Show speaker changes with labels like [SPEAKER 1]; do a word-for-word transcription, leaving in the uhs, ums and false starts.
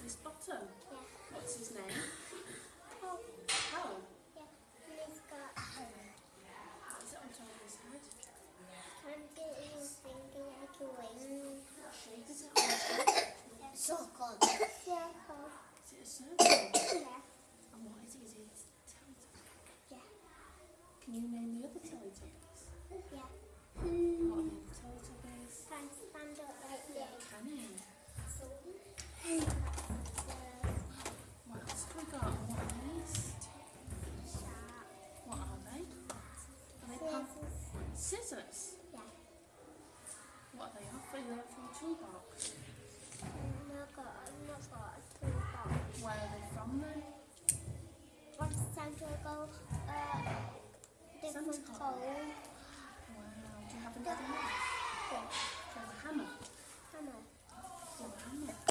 [SPEAKER 1] this bottom?
[SPEAKER 2] Yeah.
[SPEAKER 1] What's his name?
[SPEAKER 2] Oh.
[SPEAKER 1] Oh.
[SPEAKER 2] Yeah. And he's got.
[SPEAKER 1] What is it on top of his head?
[SPEAKER 2] I'm getting thinking like a wing.
[SPEAKER 1] What shape is it on his head?
[SPEAKER 2] Circle. Circle.
[SPEAKER 1] Is it a circle?
[SPEAKER 2] Yeah.
[SPEAKER 1] And what is it? Is it Teletubbies?
[SPEAKER 2] Yeah.
[SPEAKER 1] Can you name the other Teletubbies?
[SPEAKER 2] Yeah.
[SPEAKER 1] What are the other Teletubbies?
[SPEAKER 2] Can stand up like this.
[SPEAKER 1] Can he?
[SPEAKER 2] So.
[SPEAKER 1] What else have we got? What are these?
[SPEAKER 2] Sharp.
[SPEAKER 1] What are they? Are they pop-
[SPEAKER 2] Scissors.
[SPEAKER 1] Scissors?
[SPEAKER 2] Yeah.
[SPEAKER 1] What are they off? Are they from a toolbox?
[SPEAKER 2] I'm not got. I'm not got a toolbox.
[SPEAKER 1] Where are they from then?
[SPEAKER 2] What's Santa go? Uh, different
[SPEAKER 1] Santa Claus.
[SPEAKER 2] hole.
[SPEAKER 1] Wow. Do you have a daddy?